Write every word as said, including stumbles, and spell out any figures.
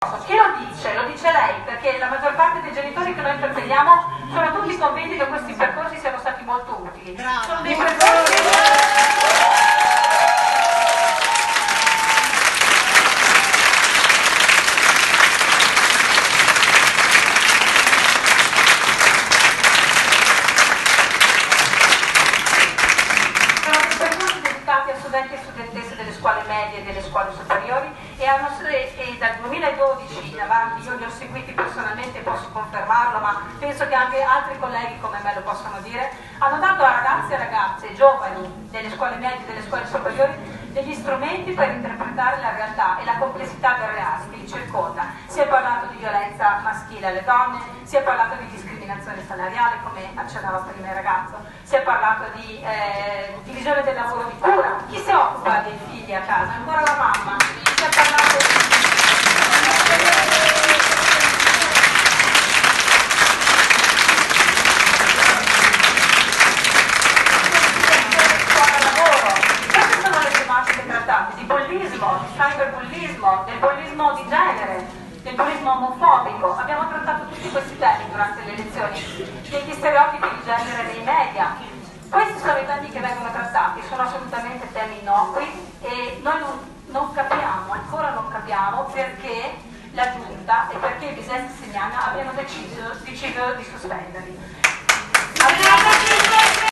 Chi lo dice? Lo dice lei, perché la maggior parte dei genitori che noi interpelliamo sono tutti convinti che questi percorsi siano stati molto utili. Sono dei percorsi... a studenti e studentesse delle scuole medie e delle scuole superiori e, hanno, e dal duemiladodici in avanti io li ho seguiti personalmente, posso confermarlo, ma penso che anche altri colleghi come me lo possano dire, hanno dato a ragazzi e ragazze giovani delle scuole medie e delle scuole superiori degli strumenti per interpretare la realtà e la complessità del reale che li circonda. Si è parlato di violenza maschile alle donne, si è parlato di discriminazione salariale, come accennava prima il ragazzo, si è parlato di eh, divisione del lavoro di cura. Chi si occupa dei figli a casa? Ancora la mamma. Si è parlato di... di bullismo, di cyberbullismo, del bullismo di genere, del bullismo omofobico. Abbiamo trattato tutti questi temi durante le lezioni, degli stereotipi di genere nei media. Questi sono i temi che vengono trattati, sono assolutamente temi innocui e noi non, non capiamo, ancora non capiamo perché la Giunta e perché i Bisessi Signana abbiano deciso, deciso di sospenderli.